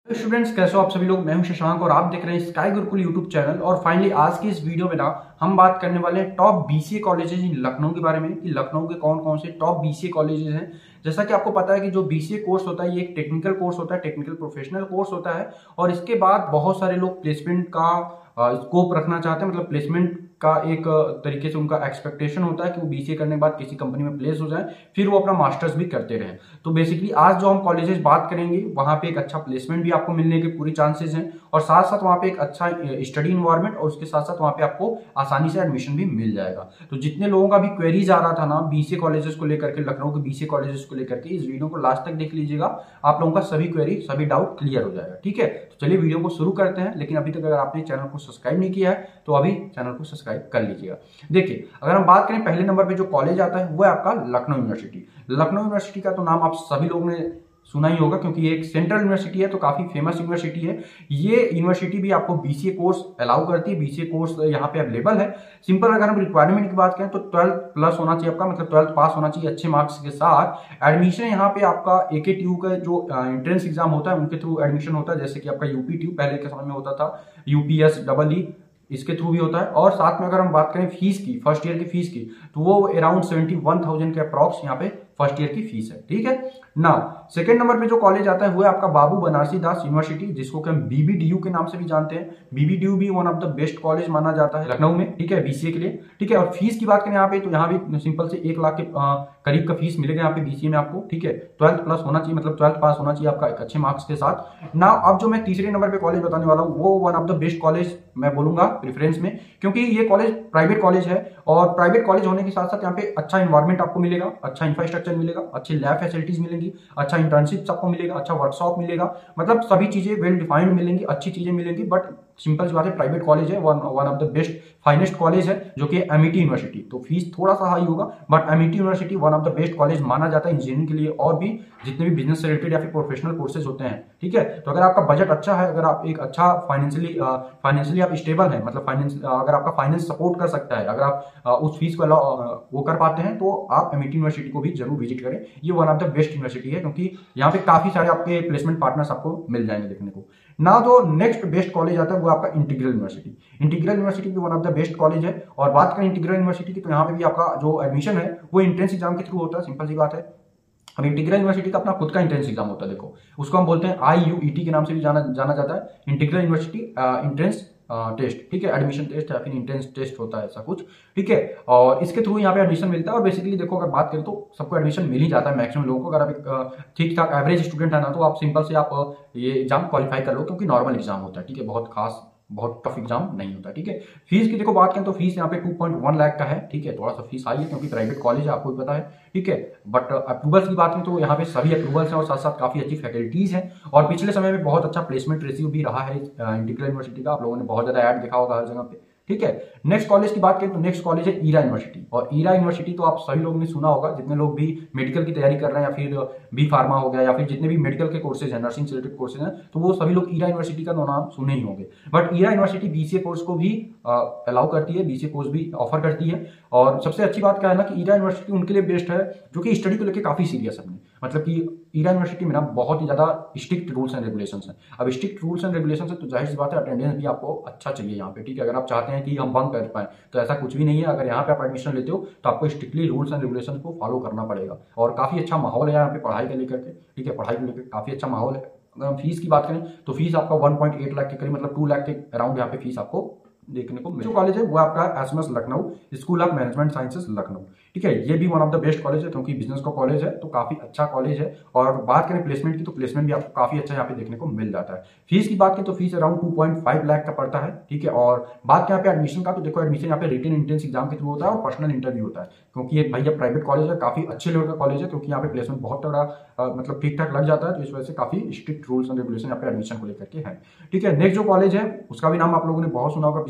Students, कैसे हो आप सभी लोग। मैं हूं शशांक और आप देख रहे हैं स्काई गुरुकुल यूट्यूब चैनल। और फाइनली आज की इस वीडियो में ना हम बात करने वाले हैं top BCA colleges in Lucknow के बारे में कि लखनऊ के कौन कौन से टॉप बीसीए कॉलेजेस हैं। जैसा कि आपको पता है कि जो बीसीए कोर्स होता है ये एक टेक्निकल कोर्स होता है, टेक्निकल प्रोफेशनल कोर्स होता है। और इसके बाद बहुत सारे लोग प्लेसमेंट का स्कोप रखना चाहते हैं, मतलब प्लेसमेंट का एक तरीके से उनका एक्सपेक्टेशन होता है कि वो बीसीए करने के बाद किसी कंपनी में प्लेस हो जाए, फिर वो अपना मास्टर्स भी करते रहें। तो बेसिकली आज जो हम कॉलेजेस बात करेंगे वहाँ पे एक अच्छा प्लेसमेंट भी आपको मिलने के पूरी चांसेस हैं, और साथ साथ वहाँ पे एक अच्छा स्टडी इन्वायरमेंट और उसके साथ साथ वहाँ पे आपको आसानी से एडमिशन भी मिल जाएगा। तो जितने लोगों का भी क्वेरीज आ रहा था ना बीसीए कॉलेजेस को लेकर के, लखनऊ के बीसीए कॉलेजेस को लेकर के, इस वीडियो को लास्ट तक देख लीजिएगा, आप लोगों का सभी क्वेरी सभी डाउट क्लियर हो जाएगा। ठीक है, तो चलिए वीडियो को शुरू करते हैं। लेकिन अभी तक अगर आपने चैनल को सब्सक्राइब नहीं किया है तो अभी चैनल को सब्सक्राइब कर लीजिएगा। देखिए, अगर हम बात करें पहले नंबर पे जो कॉलेज आता है वो है आपका लखनऊ यूनिवर्सिटी। लखनऊ यूनिवर्सिटी का तो नाम आप सभी लोगों ने सुना ही होगा क्योंकि ये एक सेंट्रल यूनिवर्सिटी है, तो काफी फेमस यूनिवर्सिटी है। ये यूनिवर्सिटी भी आपको बीसीए कोर्स अलाउ करती है, बीसीए कोर्स यहाँ पे अवेलेबल है। सिंपल अगर हम रिक्वायरमेंट की बात करें तो 12 प्लस होना चाहिए आपका, मतलब 12 पास होना चाहिए अच्छे मार्क्स के साथ। एडमिशन यहाँ पे आपका एकेटीयू का जो एंट्रेंस एग्जाम होता है उनके थ्रू एडमिशन होता है, जैसे कि आपका यूपीटीयू पहले के समय में होता था, यूपीएस डबल ई, इसके थ्रू भी होता है। और साथ में अगर हम बात करें फीस की, फर्स्ट ईयर की फीस की, तो वो अराउंड 71,000 के अप्रॉक्स यहाँ पे फर्स्ट ईयर की फीस है। ठीक है ना। सेकंड नंबर पे जो कॉलेज आता है वो है आपका बाबू बनारसी दास यूनिवर्सिटी, जिसको कि हम बीबीडीयू के नाम से भी जानते हैं। बीबीडीयू भी one of the best college माना जाता है लखनऊ में, ठीक है, बीसीए के लिए। ठीक है, और फीस की बात करें यहाँ पे तो यहाँ भी सिंपल से 1 लाख के करीब का फीस मिलेगा यहाँ पे बीसीए में आपको। ठीक है, 12 प्लस होना चाहिए, मतलब 12 पास होना चाहिए आपका एक अच्छे मार्क्स के साथ ना। अब जो मैं तीसरे नंबर पे कॉलेज बताने वाला हूँ वो one of the best college मैं बोलूंगा प्रेफरेंस में, क्योंकि ये कॉलेज प्राइवेट कॉलेज है। और प्राइवेट कॉलेज होने के साथ साथ यहाँ पे अच्छा इन्वायरमेंट आपको मिलेगा, अच्छा इंफ्रास्ट्रक्चर मिलेगा, अच्छे लैब फैसिलिटीज मिलेंगी, अच्छा इंटर्नशिप आपको मिलेगा, अच्छा वर्कशॉप मिलेगा, मतलब सभी चीजें वेल डिफाइंड मिलेंगी, अच्छी चीजें मिलेंगी। बट सिंपल सी बात है, प्राइवेट कॉलेज है, one of the best finest college है जो कि एमईटी यूनिवर्सिटी। तो फीस थोड़ा सा हाई होगा but MET university one of the best college माना जाता है इंजीनियरिंग के लिए और भी जितने भी बिजनेस से रिलेटेड या फिर प्रोफेशनल कोर्सेज होते हैं। ठीक है, तो अगर आपका बजट अच्छा है, अगर आप एक अच्छा फाइनेंशियली आप स्टेबल है, मतलब फाइनेंस अगर आपका फाइनेंस सपोर्ट कर सकता है, अगर आप उस फीस को वो कर पाते हैं तो आप एमईटी यूनिवर्सिटी को भी जरूर विजिट करें। ये one of the best university है क्योंकि यहाँ पे काफी सारे आपके प्लेसमेंट पार्टनर्स आपको मिल जाएंगे देखने को ना। जो नेक्स्ट बेस्ट कॉलेज आता है वो आपका इंटीग्रल यूनिवर्सिटी। इंटीग्रल यूनिवर्सिटी भी one of the best college है। और बात करें इंटीग्रल यूनिवर्सिटी की तो यहाँ पे भी आपका जो एडमिशन है वो एंट्रेंस एग्जाम के थ्रू होता है, सिंपल सी बात है। अब इंटीग्रल यूनिवर्सिटी का अपना खुद का एंट्रेंस एग्जाम होता है, देखो उसको हम बोलते हैं आईयूईटी के नाम से भी जाना जाता है, इंटीग्रल यूनिवर्सिटी एंट्रेंस टेस्ट। ठीक है, एडमिशन टेस्ट या फिर एंट्रेंस टेस्ट होता है ऐसा कुछ। ठीक है, और इसके थ्रू यहाँ पे एडमिशन मिलता है। और बेसिकली देखो अगर बात करें तो सबको एडमिशन मिल ही जाता है मैक्सिमम लोगों को। अगर आप एक ठीक ठाक एवरेज स्टूडेंट है ना तो आप सिंपल से आप ये एग्जाम क्वालिफाई कर लो, क्योंकि नॉर्मल एग्जाम होता है। ठीक है, बहुत खास बहुत टफ एग्जाम नहीं होता। ठीक है, फीस की देखो बात करें तो फीस यहाँ पे 2.1 लाख का है। ठीक है, थोड़ा सा फीस हाई है क्योंकि प्राइवेट कॉलेज है, आपको भी पता है। ठीक है, बट अप्रूवल्स की बात करें तो यहाँ पे सभी अप्रूवल्स हैं और साथ साथ काफी अच्छी फैकल्टीज हैं। और पिछले समय में बहुत अच्छा प्लेसमेंट रेशियो भी रहा है इंटीग्रल यूनिवर्सिटी का, आप लोगों ने बहुत ज्यादा ऐड देखा होगा हर जगह पे। ठीक है, नेक्स्ट कॉलेज की बात करें तो नेक्स्ट कॉलेज है ईरा यूनिवर्सिटी। और ईरा यूनिवर्सिटी तो आप सभी लोगों ने सुना होगा, जितने लोग भी मेडिकल की तैयारी कर रहे हैं या फिर बी फार्मा हो गया या फिर जितने भी मेडिकल के कोर्सेज हैं, नर्सिंग से रिलेटेड कोर्सेज हैं, तो वो सभी लोग ईरा यूनिवर्सिटी का नाम सुने ही होंगे। But Era University BCA course को भी अलाउ करती है, बीसीए कोर्स भी ऑफर करती है। और सबसे अच्छी बात क्या है ना कि ईरा यूनिवर्सिटी उनके लिए बेस्ट है जो कि स्टडी को लेकर काफी सीरियस है। मतलब कि ईरा यूनिवर्सिटी में ना बहुत ही ज्यादा स्ट्रिक्ट रूल्स एंड रेगुलेशंस हैं। अब स्ट्रिक्ट रूल्स एंड रेगुलेशंस है तो जाहिर सी बात है अटेंडेंस भी आपको अच्छा चाहिए यहाँ पे। ठीक है, अगर आप चाहते हैं कि हम बंक कर पाए तो ऐसा कुछ भी नहीं है। अगर यहाँ पे आप एडमिशन लेते हो तो आपको स्ट्रिक्टली रूल्स एंड रेगुलेशन को फॉलो करना पड़ेगा। और काफी अच्छा माहौल है यहाँ पे पढ़ाई को लेकर के। ठीक है, पढ़ाई को लेकर काफी अच्छा माहौल है। अगर हम फीस की बात करें तो फीस आपका 1.8 लाख के करीब, मतलब 2 लाख के अराउंड यहाँ पे फीस आपको देखने को जो कॉलेज है वो आपका SMS Lucknow school of management sciences Lucknow. ठीक है, ये भी one of the best college है क्योंकि बिजनेस का कॉलेज है, तो काफी अच्छा कॉलेज है। और बात करें प्लेसमेंट की तो प्लेसमेंट भी आपको काफी अच्छा यहाँ पे देखने को मिल जाता है। फीस की बात करें तो फीस अराउंड 2.5 लाख का पड़ता है। ठीक है, और बात करें यहाँ पे एडमिशन का तो देखो एडमिशन यहाँ पे रिटन एंट्रेंस एग्जाम के थ्रू होता है और पर्सनल इंटरव्यू होता है, क्योंकि ये भैया प्राइवेट कॉलेज है, काफी अच्छे लेवल का कॉलेज है, क्योंकि यहाँ पे प्लेसमेंट बहुत तगड़ा मतलब ठीक ठाक लग जाता है। तो इस वजह से काफी स्ट्रिक्ट रूल्स एंड रेगुलेशन यहाँ पे एडमिशन को लेकर के है। ठीक है, नेक्स्ट जो कॉलेज है उसका भी नाम आप लोगों ने बहुत सुना होगा,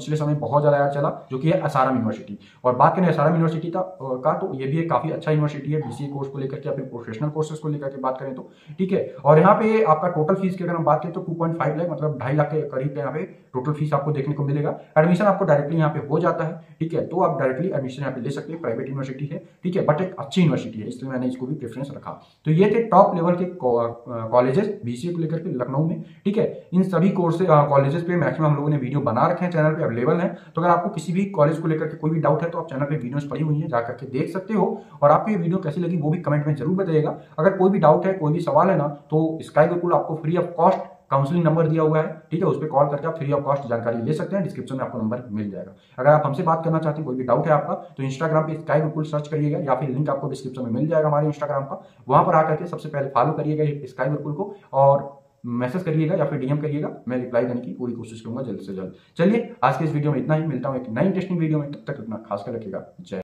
पिछले समय बहुत ज्यादा यार चला, जो कि है एसआरएम यूनिवर्सिटी। और बात करें एसआरएम यूनिवर्सिटी का तो ये भी एक काफी अच्छा यूनिवर्सिटी है बीसीए कोर्स को लेकर के, अपने प्रोफेशनल कोर्सेज को लेकर के बात करें तो, ठीक है। और यहाँ पे आपका टोटल फीस की अगर हम बात करें तो 2.5 लाख मतलब 2.5 लाख के करीब यहाँ पे टोटल फीस आपको देखने को मिलेगा। एडमिशन आपको डायरेक्टली यहाँ पे हो जाता है, ठीक है, तो आप डायरेक्टली एडमिशन यहाँ पे ले सकते हैं। प्राइवेट यूनिवर्सिटी है, ठीक है, बट एक अच्छी यूनिवर्सिटी है, इसलिए मैंने इसको भी प्रेफरेंस रखा। तो ये थे टॉप लेवल के कॉलेजेस बीसीए को लेकर के लखनऊ में, ठीक है। इन सभी कोर्स कॉलेजेस पे मैक्सिमम हम लोगों ने वीडियो बना रखे हैं, चैनल पे अवेलेबल है। तो अगर आपको किसी भी कॉलेज को लेकर के कोई भी डाउट है तो आप चैनल पे वीडियोस पड़ी हुई है, जाकर के देख सकते हो। और आपको ये वीडियो कैसी लगी वो भी कमेंट में जरूर बताइएगा। अगर कोई भी डाउट है, कोई भी सवाल है ना, तो स्काई गुरुकुल आपको free of cost counselling number दिया हुआ है, ठीक है, उस पर कॉल करके आप फ्री ऑफ कॉस्ट जानकारी ले सकते हैं। डिस्क्रिप्शन में आपको नंबर मिल जाएगा। अगर आप हमसे बात करना चाहते हैं, कोई भी डाउट है आपका, तो इंस्टाग्राम पे स्काई गुरुकुल सर्च करिएगा, या फिर लिंक आपको डिस्क्रिप्शन में मिल जाएगा हमारे इंस्टाग्राम का। वहां पर आकर के सबसे पहले फॉलो करिएगा स्काई गुरुकुल को और मैसेज करिएगा या फिर डीएम करिएगा, मैं रिप्लाई देने की पूरी कोशिश करूंगा जल्द से जल्द। चलिए आज के इस वीडियो में इतना ही, मिलता हूं एक नई इंटरेस्टिंग वीडियो में, तब तक अपना खास कर रखिएगा। जय।